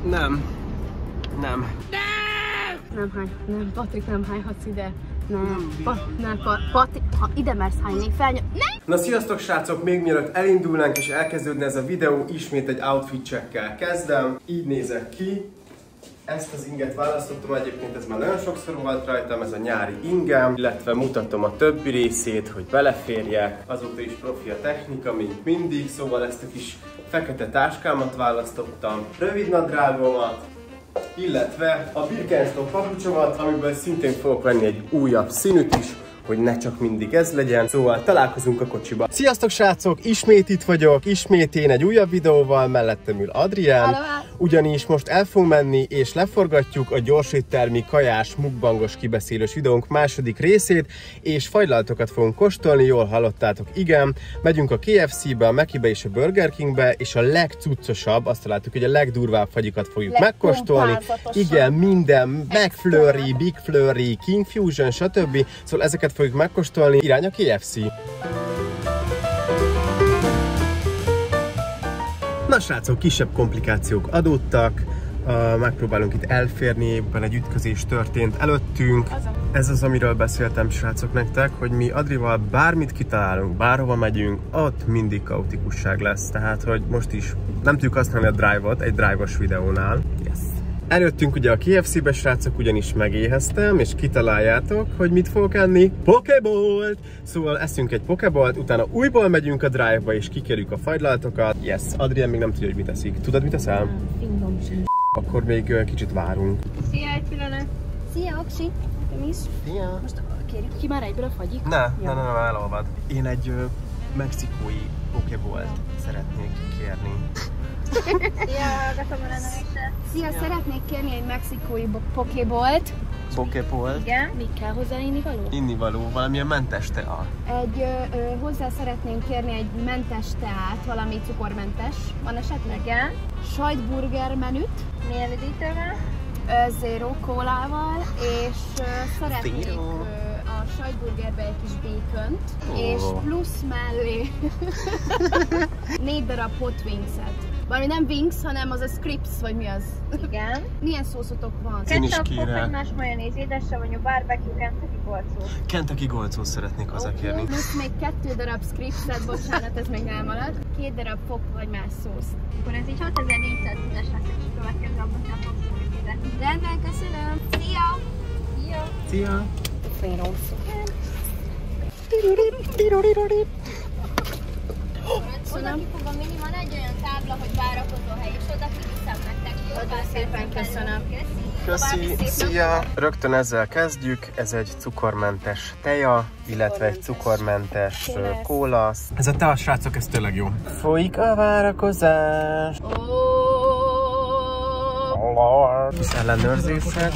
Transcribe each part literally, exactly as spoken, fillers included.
Nem. Nem. Nem hány, nem, Patrik, nem hányhatsz ide. Nem, pa, nem, pa, Patrik, ha ide mersz hányni, felnyom, nem! Na sziasztok srácok, még mielőtt elindulnánk és elkezdődne ez a videó, ismét egy outfit checkkel kezdem. Így nézek ki. Ezt az inget választottam, egyébként ez már nagyon sokszor volt rajtam, ez a nyári ingem, illetve mutatom a többi részét, hogy beleférjek. Azóta is profi a technika, mint mindig, szóval ezt a kis fekete táskámat választottam, rövid nadrágomat, illetve a Birkenstock papucsomat, amiből szintén fogok venni egy újabb színűt is, hogy ne csak mindig ez legyen. Szóval találkozunk a kocsiba. Sziasztok srácok, ismét itt vagyok, ismét én egy újabb videóval, mellettem ül Adrián. Ugyanis most el fogunk menni és leforgatjuk a gyorséttermi kajás, mukbangos kibeszélős videónk második részét, és fagylaltokat fogunk kóstolni, jól hallottátok, igen. Megyünk a ká ef cé-be, a Mackie-be és a Burger King-be, és a legcuccosabb, azt találtuk, hogy a legdurvább fagyikat fogjuk megkóstolni. Igen, minden, McFlurry, Big Flurry, King Fusion, stb. Szóval ezeket fogjuk megkóstolni, irány a ká ef cé. Na srácok, kisebb komplikációk adódtak, uh, megpróbálunk itt elférni, éppen egy ütközés történt előttünk. Ez az, amiről beszéltem srácok nektek, hogy mi Adrival bármit kitalálunk, bárhova megyünk, ott mindig kaotikusság lesz. Tehát, hogy most is nem tudjuk használni a drive-ot egy drive-os videónál. Yes. Eljöttünk ugye a ká ef cé-be srácok, ugyanis megéheztem, és kitaláljátok, hogy mit fogok enni? Pokéballt! Szóval eszünk egy Pokéballt, utána újból megyünk a drive-ba, és kikerüljük a fagylaltokat. Yes, Adrián még nem tudja, hogy mit eszik. Tudod, mit eszel? Fingom sem. Akkor még kicsit várunk. Szia, egy pillanat! Szia, Oksi! Nekem is? Szia! Most kérjük ki már egyből a fagyik? Ne, ja. ne, ne, ne, elolvad. Én egy ö, mexikói Pokéballt szeretnék kérni. Szia, hallgatom a rendelésre. Szia, szeretnék kérni egy mexikói pokéballt. Pokéballt? Igen. Mi kell hozzá innivaló? Innivaló, valamilyen mentes tea. Egy, ö, ö, hozzá szeretnénk kérni egy mentes teát, valami cukormentes. Van esetleg? Igen. Sajtburger menüt. Milyen üdítővel? Zero kólával, és ö, szeretnék ö, a sajtburgerbe egy kis békönt, oh. és plusz mellé négy darab hot wings-et. Valami nem wings, hanem az a scripts, vagy mi az? Igen. Milyen szószotok van? Ketchup, fokhagymás, majonéz, édessavanyú, barbecue, Kentucky golcó. Kentucky golcó szeretnék hozzákérni. Okay. Most még kettő darab scripts-et, bocsánat, ez még elmarad. Két darab fokhagymás szósz. Akkor ez így hatezer-négyszáztízes lesz, és következő abban nem fogsz fizetni. Rendben, köszönöm. Szia! Szia! Szia! Oda ki fogom vinni, van egy olyan tábla, hogy várakozóhely, és oda kiviszem nektek. Nagyon szépen köszönöm. Köszi, szia! Rögtön ezzel kezdjük, ez egy cukormentes teja, illetve egy cukormentes kóla. Ez a tea, srácok, ez tényleg jó. Folyik a várakozás. Kis ellenőrzések.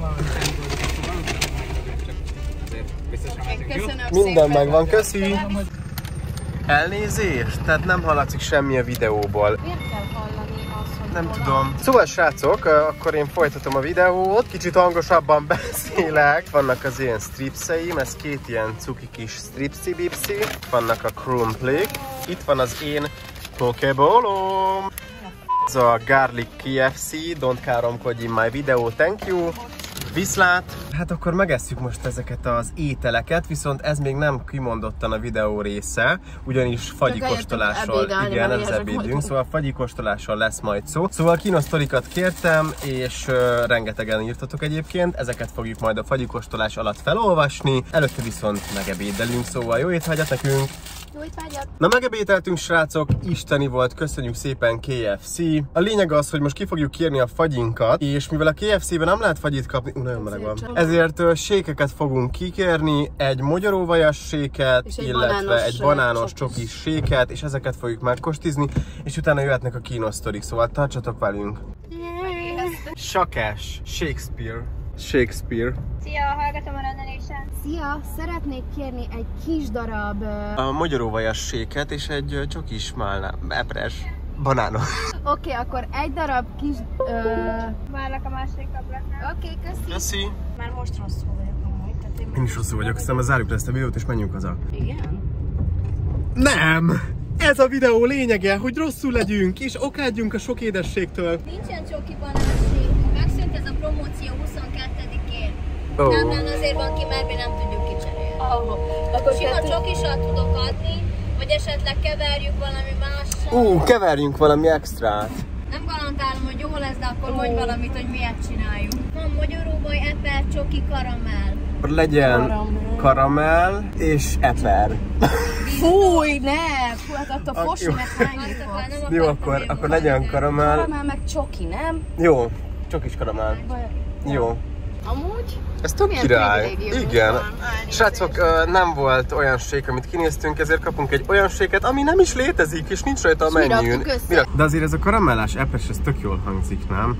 Minden megvan, köszi! Elnézést? Tehát nem hallatszik semmi a videóból. Miért kell hallani azt, hogy nem tudom. Szóval srácok, akkor én folytatom a videót, kicsit hangosabban beszélek. Vannak az ilyen stripseim, ez két ilyen cuki kis stripsi-bipsi. Vannak a krumplik. Itt van az én pokéballom. Ez a garlic ká ef cé, don't káromkodj in my video, thank you. Viszlát! Hát akkor megesszük most ezeket az ételeket, viszont ez még nem kimondottan a videó része, ugyanis fagyikostolással, igen, ez ebédünk, szóval fagyikostolással lesz majd szó. Szóval kínosztorikat kértem, és uh, rengetegen írtatok egyébként, ezeket fogjuk majd a fagyikostolás alatt felolvasni, előtte viszont megebédelünk, szóval jó étvágyat nekünk! Jó étvágyat! Na megebételtünk srácok, isteni volt, köszönjük szépen ká ef cé. A lényeg az, hogy most ki fogjuk kérni a fagyinkat, és mivel a ká ef cé-ben nem lehet fagyit kapni, uh, nagyon meleg van. Ezért uh, sékeket fogunk kikérni, egy mogyoróvajas séket, egy illetve banános, egy banános csokis séket, és ezeket fogjuk megkostizni, és utána jöhetnek a kínosztorik, szóval tartsatok velünk! Sakás, Shakespeare. Shakespeare. Szia, hallgatom a rendelésen. Szia, szeretnék kérni egy kis darab... Uh... A mogyoróvajas séket és egy uh, csokis málna, epres, banános. Oké, okay, akkor egy darab kis... Uh... Várlak a másik ablaknál. Oké, okay, köszi. Köszi. Már most rosszul vagyok amúgy. Tehát én, én is rosszul vagyok, aztán zárjuk le ezt a videót és menjünk haza. Igen? Nem! Ez a videó lényege, hogy rosszul legyünk és okádjunk a sok édességtől. Nincsen csoki banánsi. Megszűnt ez a promóció huszonkettedikén. Oh. Nem lenne azért van ki, mert mi nem tudjuk kicserélni. Oh. Akkor Sima tehát... csokisat tudok adni, vagy esetleg keverjük valami mással. Ú, uh, keverjünk valami extrát. Nem garantálom, hogy jó lesz, de akkor mondj valamit, hogy miért csináljuk. Van magyaróbai eper, csoki, karamell. Akkor legyen Karamell. karamell és eper. Fúj, ne! Fú, hát attól A- fosni jó. meg hány Azt akar, nem Jó, akartam akkor, én akkor mondani. legyen karamell. Karamell meg csoki, nem? Jó, csokis karamell. Jó. Amúgy? Ez tök Milyen király. privilégiumunk Igen. van, elnézést. Srácok, ö, nem volt olyan sék, amit kinéztünk, ezért kapunk egy olyan séket, ami nem is létezik, és nincs rajta a És mi menün. raktuk össze. Mi rak- De azért ez a karamellás epes, ez tök jól hangzik, nem?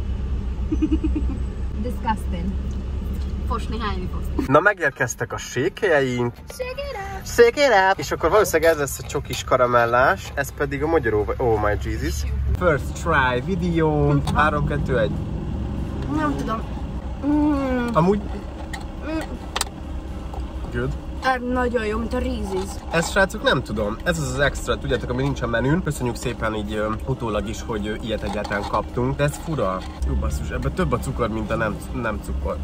Disgusting. Fosni, hányni fosni. Na, megérkeztek a sékhelyeink. Segére! Sékére! És akkor valószínűleg ez lesz a csokis karamellás, ez pedig a magyaró, oh my Jesus. First try video, három, kettő, egy. Nem tudom. Mm, Amúgy... mm, Good. ez nagyon jó, mint a Reese's. Ezt, srácok, nem tudom. Ez az az extra, tudjátok, ami nincs a menün. Köszönjük szépen így ö, utólag is, hogy ö, ilyet egyáltalán kaptunk. De ez fura. Ú, basszus, ebben több a cukor, mint a nem, nem cukor.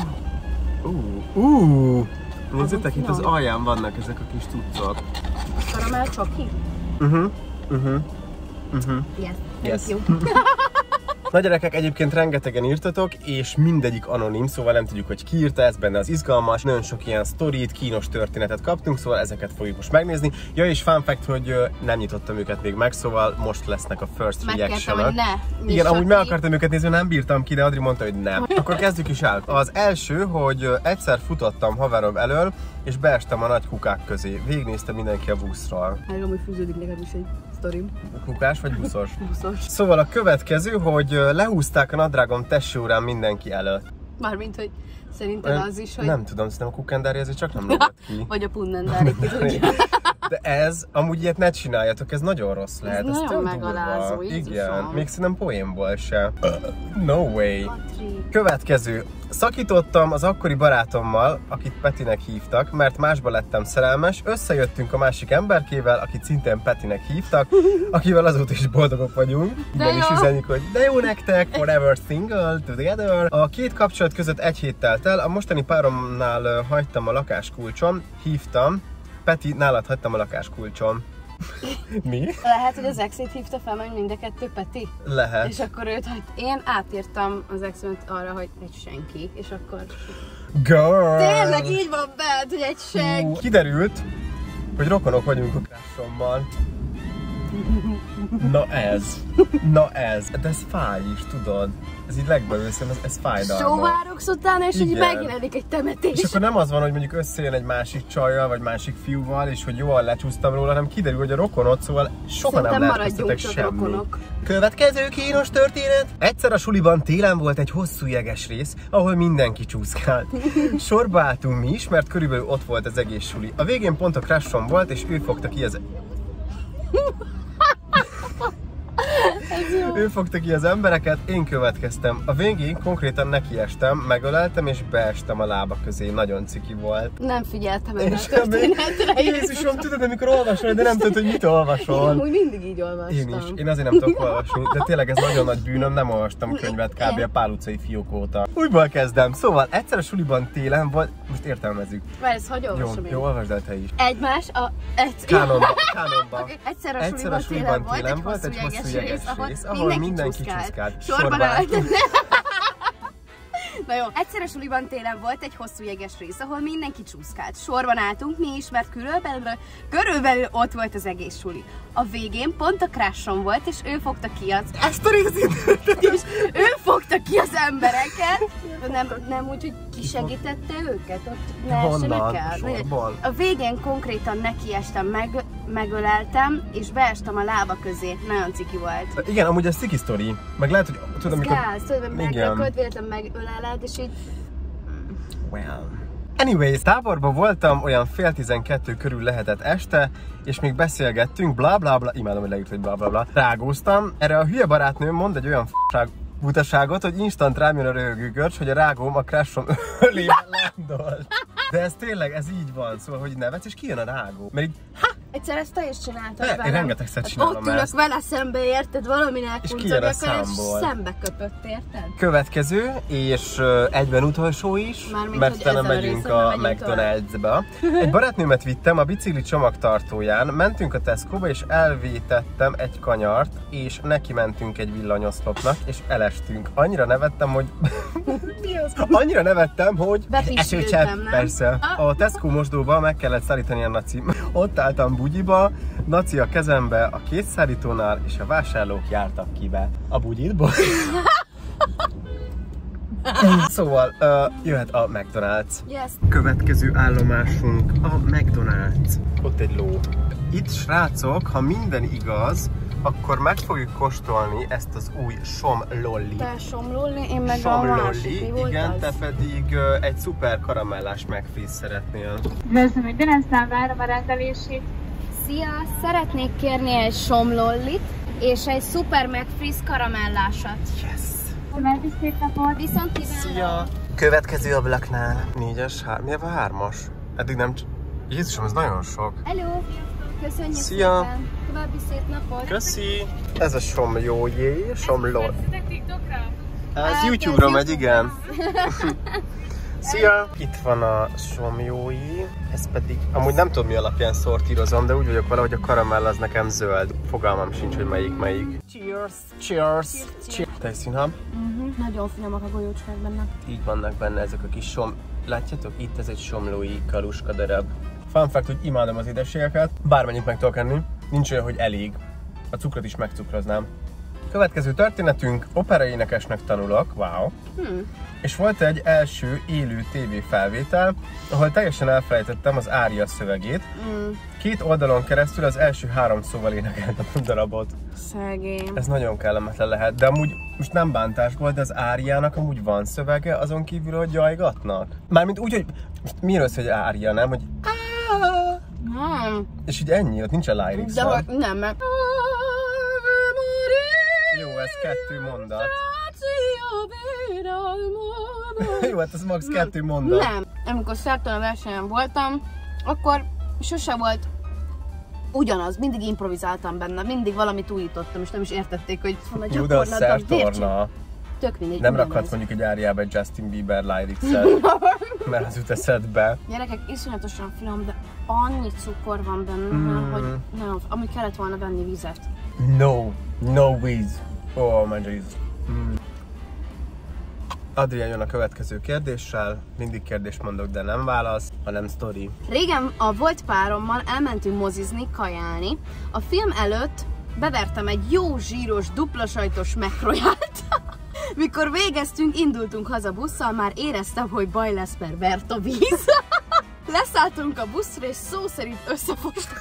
Ú, ú. Nézzétek, itt az alján vannak ezek a kis cuccok. Karamell csoki? Uh-huh, uh-huh, uh-huh. Yes. Yes. Thank you. Na gyerekek, egyébként rengetegen írtatok, és mindegyik anonim, szóval nem tudjuk, hogy ki írta, ez benne az izgalmas. Nagyon sok ilyen sztorit, kínos történetet kaptunk, szóval ezeket fogjuk most megnézni. Ja, és fun fact, hogy ö, nem nyitottam őket még meg, szóval most lesznek a first Megkértem, reaction-ök. hogy ne Igen, nyissak amúgy meg ki. akartam őket nézni, nem bírtam ki, de Adri mondta, hogy nem. Akkor kezdjük is el. Az első, hogy ö, egyszer futottam haverom elől, és beestem a nagy kukák közé. Végignézte mindenki a buszról. Hát amúgy fűződik nekem is egy sztorim. Kukás vagy buszos? Buszos. Szóval a következő, hogy ö, lehúzták a nadrágom testsórán mindenki előtt. Mármint, hogy szerinted az is, hogy... Nem tudom, szerintem a kukendári ezért csak nem lógott ki. Vagy a pundendári, ki tudja. De ez, amúgy ilyet ne csináljatok, ez nagyon rossz lehet. Ez nagyon tök megalázó, durva. Jézusom. Igen, még szerintem poénból se. No way. Patrik. Következő. Szakítottam az akkori barátommal, akit Petinek hívtak, mert másba lettem szerelmes. Összejöttünk a másik emberkével, akit szintén Petinek hívtak, akivel azóta is boldogok vagyunk. Igen, jó. is üzenjük, hogy de jó nektek, forever single, together. A két kapcsolat között egy hét telt el, a mostani páromnál ö, hagytam a lakáskulcsom, hívtam, Peti, nálad hagytam a lakáskulcsom. Mi? Lehet, hogy az exét hívta fel, meg mind a kettő Peti? Lehet. És akkor őt, hogy én átírtam az exemet arra, hogy egy senki, és akkor... Girl! Tényleg így van bent, hogy egy senki. Kiderült, hogy rokonok vagyunk a crashommal. Na ez. Na ez. De ez fáj is, tudod. Ez így legbelőszem, ez, ez fájdalmas. Sóvárogsz utána, és így Igen. megjelenik egy temetés. És akkor nem az van, hogy mondjuk összejön egy másik csajjal, vagy másik fiúval, és hogy jól lecsúsztam róla, hanem kiderül, hogy a rokonod, szóval soha Szerintem nem lehet maradjunk köztetek csak semmi. rokonok. Következő kínos történet. Egyszer a suliban télen volt egy hosszú jeges rész, ahol mindenki csúszkált. Sorba álltunk mi is, mert körülbelül ott volt az egész suli. A végén pont a crushom volt, és ő fogta ki az... Ő fogta ki az embereket, én következtem. A végén konkrétan nekiestem, megöleltem és beestem a lába közé. Nagyon ciki volt. Nem figyeltem erre a És még- történetre. Jézusom, tudod, amikor olvasol, de nem tudod, hogy mit olvasol. Én úgy mindig így olvastam. Én is. Én azért nem tudok olvasni, de tényleg ez nagyon nagy bűnöm, nem olvastam könyvet kb. A Pál utcai fiók óta. Újból kezdem. Szóval egyszer a suliban télen volt, most értelmezzük. Várj, ezt hagyj Jó, olvasom én. jó, olvasd el te is. Egymás a... Egy... Kánonba, kánonba. Okay. Egyszer a Egyszer a suliban suliban télen volt egy hosszú jeges rész, ahol mindenki csúszkált. Sorban állt. Na jó, egyszer a suliban télen volt egy hosszú jeges rész, ahol mindenki csúszkált. Sorban álltunk mi is, mert körülbelül, körülbelül ott volt az egész suli. A végén pont a crushom volt, és ő fogta ki az... Ezt a részét! És ő fogta ki az embereket. Nem, nem úgy, hogy kisegítette őket, ott ne essenek Honnan? el. Sorból? A végén konkrétan nekiestem, meg, megöleltem, és beestem a lába közé. Nagyon ciki volt. Igen, amúgy ez ciki sztori. Meg lehet, hogy tudod, Ez amikor... gáz, tudod, meg Igen. megölöd, véletlenül megöleled, és így... Well. Anyways, táborban voltam, olyan fél tizenkettő körül lehetett este, és még beszélgettünk, bla bla bla, imádom, hogy leírt, hogy bla bla bla, rágóztam. Erre a hülye barátnőm mond egy olyan f***ság butaságot, hogy instant rám jön a röhögő görcs, hogy a rágóm a crushom ölében landol. De ez tényleg, ez így van, szóval, hogy nevetsz, és kijön a rágó. Mert így, ha, Egyszer ezt te is csináltad De, velem. én rengetegszer hát csinálom ott ülök ezt. vele szembe, érted? Valaminek És kijön a kuncogja, és számból. szembe köpött, érted? Következő, és uh, egyben utolsó is, Mármint, mert hogy utána ezen a megyünk részen a megyünk McDonald's-ba. Egy barátnőmet vittem a bicikli csomagtartóján, mentünk a Tesco-ba, és elvétettem egy kanyart, és neki mentünk egy villanyoszlopnak, és elestünk. Annyira nevettem, hogy... Mi az? Annyira nevettem, hogy... Bepisültem, nem? Persze. A Tesco mosdóba meg kellett szállítani a Naci. Ott álltam bugyiba, Naci a kezembe a kézszállítónál, és a vásárlók jártak ki be a bugyitból. Szóval uh, jöhet a McDonald's. Yes. Következő állomásunk a McDonald's. Ott egy ló. Itt, srácok, ha minden igaz, akkor meg fogjuk kóstolni ezt az új somlollit. Te somlolli, én meg a másik. Mi volt igen, az? te pedig uh, egy szuper karamellás McFreeze szeretnél. Köszönöm, hogy Denesztán várom a rendelését. Szia! Szeretnék kérni egy somlollit és egy szuper McFreeze karamellásat. Yes! További szép napot! Viszont kívánok! Szia! Következő ablaknál. Négyes, hár... mi a hármas? Eddig nem... Jézusom, ez nagyon sok. Hello! Köszönjük Szia. szépen! További szép napot! Köszi! Ez a somjójé, somló. Készítek TikTokra? Ez YouTube-ra megy, igen. Szia! Itt van a somjói, ez pedig, amúgy nem tudom mi alapján szortírozom, de úgy vagyok vele, hogy a karamell az nekem zöld. Fogalmam sincs, hogy melyik melyik. Cheers! Cheers! Cheers! Tejszínhab. Uh-huh. Nagyon finomak a golyócskák benne. Így vannak benne ezek a kis som... Látjátok? Itt ez egy somlói kaluska darab. Fun fact, hogy imádom az édességeket, bármennyit meg tudok enni. Nincs olyan, hogy elég. A cukrot is megcukroznám. Következő történetünk, operaénekesnek tanulok, wow. Hmm. És volt egy első élő tévéfelvétel, ahol teljesen elfelejtettem az ária szövegét. Mm. Két oldalon keresztül az első három szóval énekeltem a darabot. Szegény. Ez nagyon kellemetlen lehet, de amúgy most nem bántásból, de az áriának amúgy van szövege, azon kívül, hogy jajgatnak. Mármint úgy, hogy most mi az, hogy ária, nem? Hogy Nem. és így ennyi, ott nincs a lyrics. De hogy nem, mert... Jó, ez kettő mondat. Jó, hát ez max kettő mondat. Nem. Amikor szertelen versenyen voltam, akkor sose volt ugyanaz. Mindig improvizáltam benne, mindig valamit újítottam, és nem is értették, hogy van a Jó, de a gyakorlatban. szertorna. Tök mindegy. Nem ugyanaz. rakhatsz mondjuk egy áriába egy Justin Bieber lyrics-et, mert az jut eszedbe. Gyerekek, iszonyatosan finom, de annyi cukor van benne, Mm. hogy nem, amúgy kellett volna venni vizet. No, no víz. Oh my Jesus. Mm. Adrián jön a következő kérdéssel. Mindig kérdést mondok, de nem válasz, hanem sztori. Régen a volt párommal elmentünk mozizni, kajálni. A film előtt bevertem egy jó zsíros, dupla sajtos McRoyalt. Mikor végeztünk, indultunk haza busszal, már éreztem, hogy baj lesz, mert vert a víz. Leszálltunk a buszra, és szó szerint összefostunk.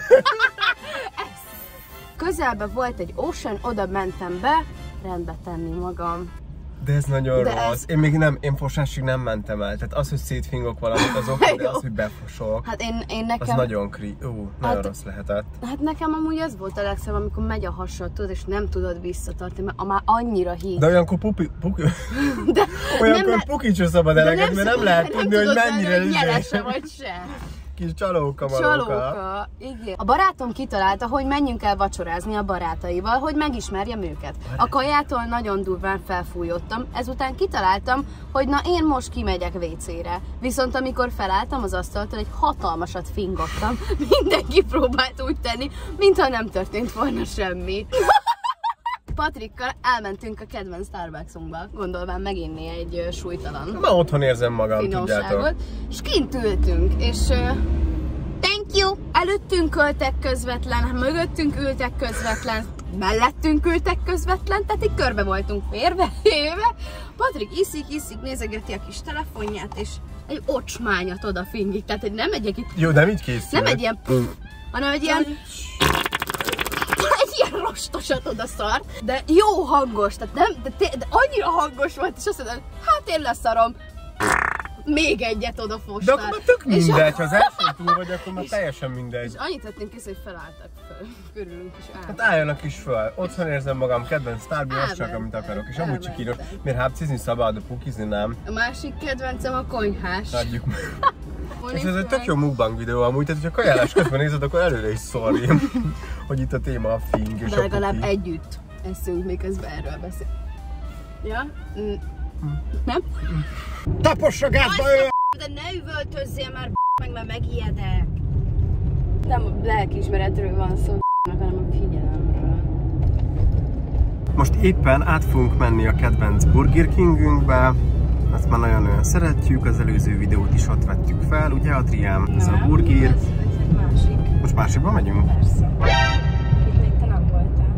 Közelben volt egy ocean, oda mentem be, rendbe tenni magam. De ez nagyon De rossz. ez- Én még nem, én fosásig nem mentem el. Tehát az, hogy szétfingok valamit, az oké, de Jó. az, hogy befosok, Hát én, én az nekem... nagyon kri... Ú, nagyon Hát- rossz lehetett. Hát nekem amúgy ez volt a legszebb, amikor megy a hasad, tudod, és nem tudod visszatartani, mert már annyira híg. De olyankor pupi... puki... De olyankor le- puki sem szabad eleget, mert nem szabad- lehet tudni, hogy tudod mennyire venni, hogy izé- nyelese vagy se. Kis csalóka valóka. Csalóka, igen. A barátom kitalálta, hogy menjünk el vacsorázni a barátaival, hogy megismerjem őket. A kajától nagyon durván felfújottam, ezután kitaláltam, hogy na én most kimegyek vécére. Viszont amikor felálltam az asztaltól, egy hatalmasat fingottam. Mindenki próbált úgy tenni, mintha nem történt volna semmi. Patrikkal elmentünk a kedvenc Starbucksunkba, gondolván meginni egy ö, súlytalan Ma otthon érzem magam, tudjátok. finomságot, és kint ültünk, és uh, thank you! Előttünk ültek közvetlen, mögöttünk ültek közvetlen, mellettünk ültek közvetlen, tehát így körbe voltunk férve, éve. Patrik iszik, iszik, nézegeti a kis telefonját, és egy ocsmányat odafingik, tehát hogy nem egy, egy Jó, nem így készül. nem egy ilyen pff, hanem egy ilyen egy ilyen rostosat oda szart, de jó hangos, tehát nem, de, de, de annyira hangos volt, és azt mondod, hát én leszarom. Még egyet oda De fostál. akkor már tök És mindegy, a- ha az elsőn túl vagy, akkor már teljesen mindegy. És annyit tettünk észre, hogy felálltak föl, körülünk is Hát álltak. álljanak is föl. Otthon érzem magam, kedvenc sztárbi, azt csak Elmentem, amit akarok. És amúgy csak írok, elmentem. miért hápcizni szabad, de pukizni nem. A másik kedvencem a konyhás. Adjuk meg. És ez egy tök jó mukbang videó amúgy, tehát hogyha kajálás közben nézed, akkor előre is szólj, hogy itt a téma a fing és de a legalább kuki. együtt eszünk, miközben erről beszél. Ja? Mm. Nem? Tapossa gázba ő! De ne üvöltözzél már, meg már megijedek. Nem a lelkiismeretről van szó, hanem a figyelemről. Most éppen át fogunk menni a kedvenc Burger Kingünkbe. Ezt már nagyon-nagyon szeretjük, az előző videót is ott vettük fel, ugye Adrián? Ez a burger. Ez, ez egy másik. Most másikba megyünk? Persze. Itt még te nem voltál.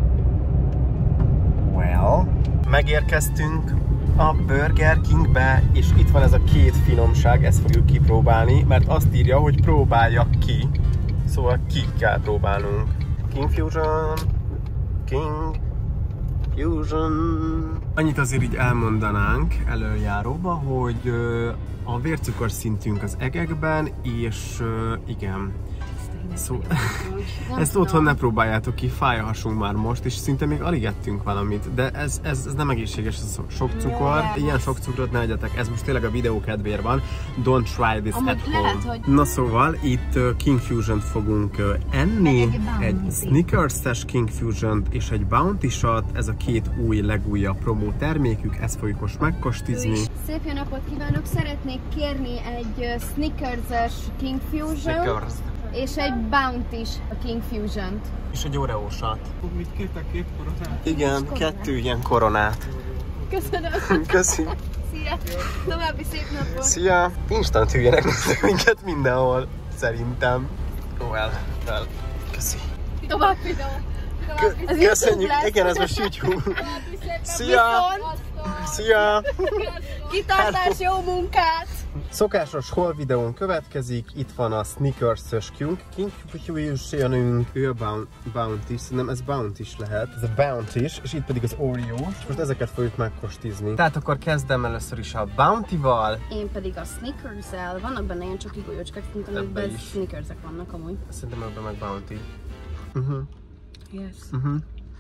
Well, megérkeztünk a Burger Kingbe, és itt van ez a két finomság, ezt fogjuk kipróbálni, mert azt írja, hogy próbálja ki. Szóval ki kell próbálnunk. King Fusion, King Fusion. Annyit azért így elmondanánk előjáróba, hogy a vércukor szintünk az egekben, és igen. Szó... Ezt otthon ne próbáljátok ki, fáj a hasunk már most, és szinte még alig ettünk valamit, de ez, ez, ez nem egészséges, ez sok cukor, ilyen sok cukrot ne egyetek, ez most tényleg a videó kedvéért van, don't try this Amúgy at home. lehet, hogy... Na szóval, itt uh, King Fusion-t fogunk uh, enni, egy, egy Snickers-es King Fusion-t és egy Bounty Shot, ez a két új, legújabb promó termékük, ezt fogjuk most megkostizni. Szép jó napot kívánok, szeretnék kérni egy uh, Snickers-es King Fusion. Snickers. És egy Bounty-s King Fusion-t. És egy Oreo-sat. Mit kértek, két koronát? Igen, kettő ilyen koronát. Köszönöm. Köszi. Szia. További szép napot. Szia. Instant hülyenek néznek minket mindenhol, szerintem. Well, well. Köszi. További videó. Kö köszönjük. Igen, ez most YouTube. Szia. Szia. Kitartás, jó munkát. Szokásos haul videón következik, itt van a Snickers-ös King Fusion-ünk, ő a Bounty, szerintem ez Bounty is lehet, ez a Bounty is, és itt pedig az Oreo, és most ezeket fogjuk megkostizni. Tehát akkor kezdem először is a Bounty-val. Én pedig a Snickers-el, vannak benne ilyen csoki golyócskák, mint amikben Snickersek vannak amúgy. Szerintem ebben meg Bounty. Uh-huh. Yes. Uh-huh.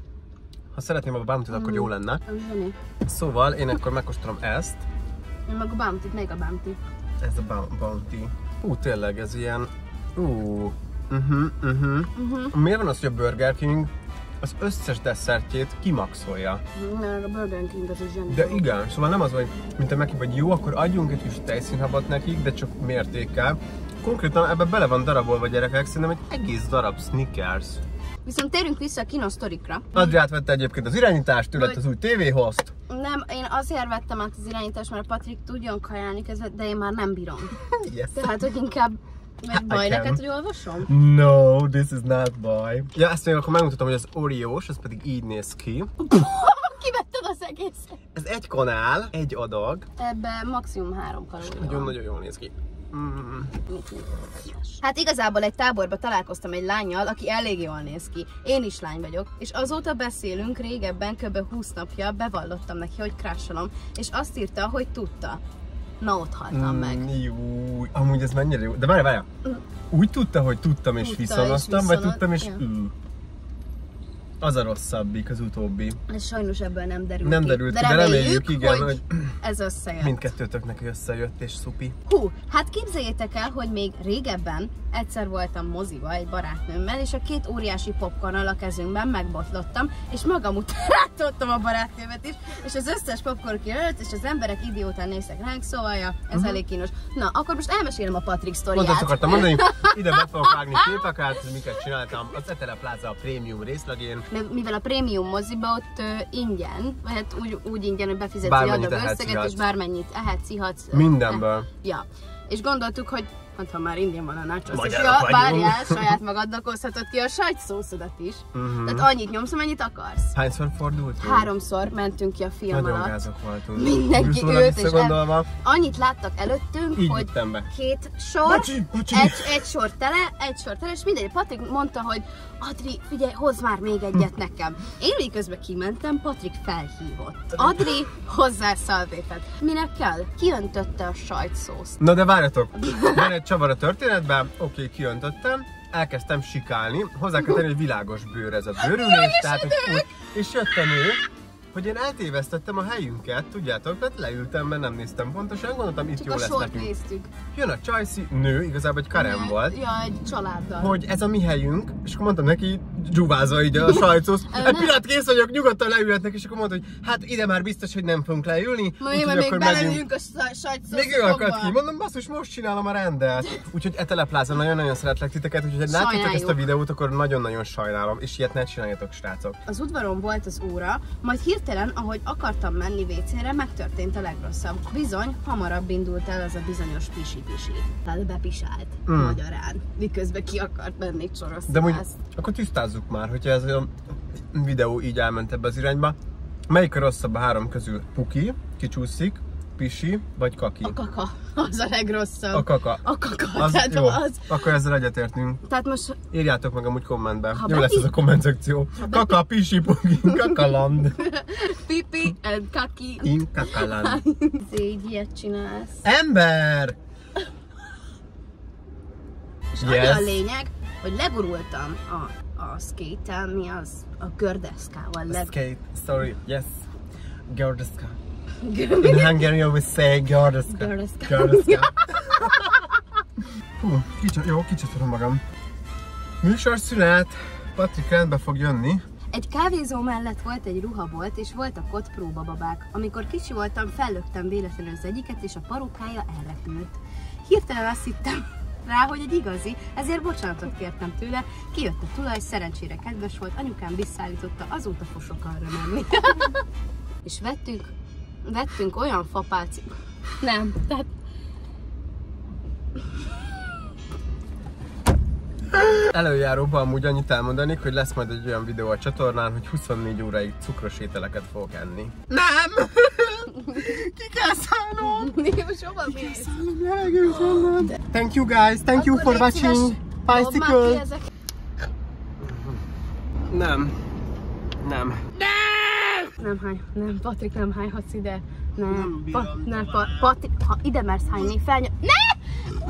Ha szeretném a Bounty-t, akkor jó lenne. Szóval én akkor megkóstolom ezt. Én meg a Bounty-t, meg a Bounty. Ez a Bounty. Ú, tényleg ez ilyen... Ú, uh-huh, uh-huh. Uh-huh. Miért van az, hogy a Burger King az összes desszertjét kimaxolja? Mert a Burger King az a zseni. De igen, szóval nem az, hogy mint a Meki, vagy jó, akkor adjunk egy kis tejszínhabot nekik, de csak mértékkel. Konkrétan ebbe bele van darabolva, gyerekek, szerintem egy egész darab Snickers. Viszont térjünk vissza a kínos sztorikra. Adriát vette egyébként az irányítást, ő lett az új tévéhost. Nem, én azért vettem át az irányítást, mert a Patrik tudjon kajálni közben, de én már nem bírom. Yes. Tehát, hogy inkább meg baj neked, hogy olvasom? No, this is not baj. Ja, ezt még akkor megmutatom, hogy az Oreós, ez pedig így néz ki. Kivetted az egészet. Ez egy kanál, egy adag. Ebben maximum három kalória. Nagyon-nagyon jól néz ki. Mm. Hát igazából egy táborba találkoztam egy lánnyal, aki elég jól néz ki. Én is lány vagyok, és azóta beszélünk, régebben, kb. húsz napja bevallottam neki, hogy crasholom, és azt írta, hogy tudta. Na, ott haltam mm, meg. Jó, amúgy ez mennyire jó. De várj, várj. Úgy tudta, hogy tudtam és viszonoztam, vagy tudtam és... Ja. Az a rosszabbik, az utóbbi. És sajnos ebből nem derül nem ki. derült de ki, de reméljük, reméljük, igen, hogy, hogy ez összejött. Mindkettőtöknek összejött és szupi. Hú, hát képzeljétek el, hogy még régebben egyszer voltam moziba egy barátnőmmel, és a két óriási popcornnal a kezünkben megbotlottam, és magam után rátoltam a barátnőmet is, és az összes popcorn kijött, és az emberek idiótán néztek ránk, szóval ja, ez uh-huh. elég kínos. Na, akkor most elmesélem a Patrik sztoriát. Pont azt akartam mondani, ide be fogok vágni képeket, miket csináltam az Etele Plaza a prémium részlegén. De mivel a prémium moziba ott uh, ingyen, vagy hát úgy, úgy ingyen, hogy befizetsz egy adag összeget, és bármennyit ehetsz, ihatsz. Mindenből. Eh, ja. És gondoltuk, hogy hát ha már ingyen van a nachos, és ja, várjál, saját magadnak hozhatod ki a sajtszószodat is. Uh-huh. Tehát annyit nyomsz, amennyit akarsz. Hányszor fordult? Háromszor mentünk ki a film Nagyon alatt. Gázok voltunk. Mindenki ült, és el... annyit láttak előttünk, így hogy két sor, bocsi, bocsi. Egy, egy sor tele, egy sor tele, és mindegy. Patrik mondta, hogy Adri, figyelj, hozz már még egyet nekem. Én miközben kimentem, Patrik felhívott. Adri, hozzá szalvétet. Minek kell? Kiöntötte a sajtszószt. Na de várjatok, van egy csavar a történetben, oké, okay, kiöntöttem, elkezdtem sikálni, hozzá kell tenni, hogy világos bőr ez a bőrülés, tehát hogy úgy, és jött a nő, hogy én eltévesztettem a helyünket, tudjátok, mert leültem, mert nem néztem pontosan, gondoltam, itt Csak jó a lesz sort nekünk. néztük. Jön a csajszi nő, igazából egy Karen volt, Ja, egy családdal. hogy ez a mi helyünk, és akkor mondtam neki, dzsuvázva így a sajcósz, egy pillanat kész vagyok, nyugodtan leülhetnek, és akkor mondta, hogy hát ide már biztos, hogy nem fogunk leülni. Na én még beleülünk a sajtszószokba. Még ő akadt ki, mondom, basszus, most csinálom a rendet. Úgyhogy e teleplázon nagyon-nagyon szeretlek titeket, úgyhogy ha látjátok ezt a videót, akkor nagyon-nagyon sajnálom, és ilyet ne csináljatok, srácok. Az udvaron volt az óra, majd hirtelen, ahogy akartam menni vécére, megtörtént a legrosszabb. Bizony, hamarabb indult el az a bizonyos pisi-pisi. Tehát bepisált mm. magyarán, miközben ki akart menni csoroszlász. De mondjuk, akkor tisztázzuk már, hogyha ez a videó így elment ebbe az irányba. Melyik a rosszabb a három közül? Puki, kicsúszik, pisi, vagy kaki? A kaka. Az a legrosszabb. A kaka. A kaka. Az Tehát jó. az. Akkor ezzel egyetértünk. Tehát most... Írjátok meg amúgy kommentben. Ha Jó beti... lesz ez a komment szekció. Kaka, pisi, puki, kakaland. Pipi and kaki. In kakaland. Így ilyet csinálsz. Ember! És Yes. annyi a lényeg, hogy legurultam a, a skate-tel, mi az? A gördeszkával. Leg... Skate, sorry, yes. Gördeszka. In Hungarian we say gördeszka. Gördeszka. Gördeszka. Hú, kicsit, jó, kicsit tudom magam. Műsorszünet. Patrik rendbe fog jönni. Egy kávézó mellett volt egy ruhabolt, és voltak ott próbababák. Amikor kicsi voltam, fellöktem véletlenül az egyiket, és a parókája elrepült. Hirtelen azt hittem rá, hogy egy igazi, ezért bocsánatot kértem tőle, kijött a tulaj, szerencsére kedves volt, anyukám visszaállította, azóta fosok arra menni. És vettünk, vettünk olyan fapálci... Nem, tehát... Előjáróban amúgy annyit elmondanék, hogy lesz majd egy olyan videó a csatornán, hogy huszonnégy óráig cukros ételeket fogok enni. Nem! Ki kell szállnom! Most hova mész? Thank you guys, thank you for watching. Bicycle! Nem. Nem. Nem hány, nem, Patrik, nem hányhatsz ide. Nem, nem, pa, nem pa, Patrik, ha ide mersz hányni, felnyom... Ne!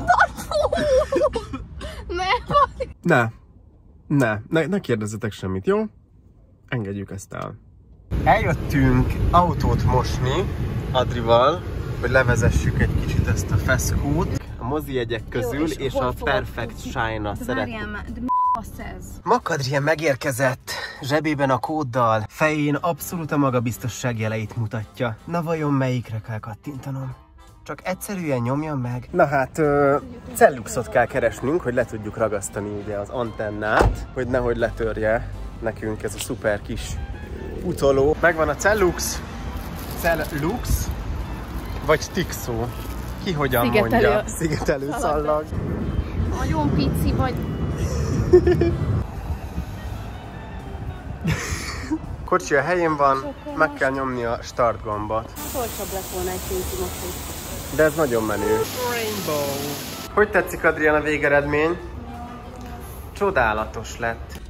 Ne, Patrik! Ne. Ne. Ne, ne kérdezzetek semmit, jó? Engedjük ezt el. Eljöttünk autót mosni Adrival, hogy levezessük egy kicsit ezt a feszkót. A mozi jegyek közül, jó, és, és a Perfect Shine-a szeretném. De mi az ez? Makadrien megérkezett, zsebében a kóddal, fején abszolút a magabiztosság jeleit mutatja. Na vajon melyikre kell kattintanom? Csak egyszerűen nyomjam meg. Na hát, celluxot kell keresnünk, hogy le tudjuk ragasztani ugye az antennát, hogy nehogy letörje nekünk ez a szuper kis utoló. Megvan a cellux, cellux, vagy tixó. Ki hogyan Szigetelő. mondja? Szigetelő szallag. Nagyon pici vagy. Kocsi a helyén van, meg kell nyomni a start gombot. Szolcsabb lett volna egy pinti most. De ez nagyon menő. Rainbow. Hogy tetszik, Adrián, a végeredmény? Csodálatos lett.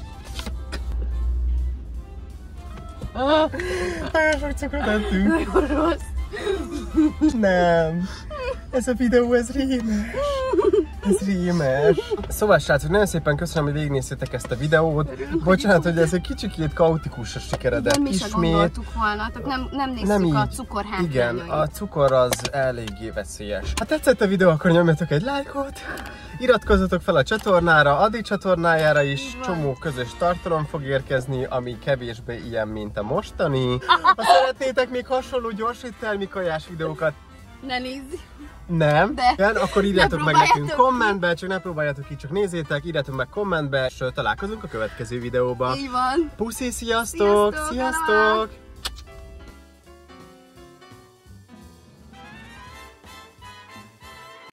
Nagyon sok cukrot ettünk. Nagyon rossz. Nem. Ez a videó, ez rémes. Ez rémes. Szóval, srácok, nagyon szépen köszönöm, hogy végignéztétek ezt a videót. Bocsánat, hogy ez egy kicsikét kaotikusra sikeredett. De mi se ismét. gondoltuk volna, tehát nem, nem néztük Nem a így. cukor Igen, hátrányait. a cukor az eléggé veszélyes. Ha tetszett a videó, akkor nyomjatok egy lájkot, iratkozzatok fel a csatornára, Adi csatornájára is, csomó közös tartalom fog érkezni, ami kevésbé ilyen, mint a mostani. Ha szeretnétek még hasonló gyors éttermi kajás videókat, Ne nézz! nem, De. igen, akkor írjátok Ne meg nekünk próbáljátok kommentbe, csak ne próbáljátok így, csak nézzétek, írjátok meg kommentbe, és találkozunk a következő videóban. Így van. Puszi, sziasztok! Sziasztok, Sziasztok!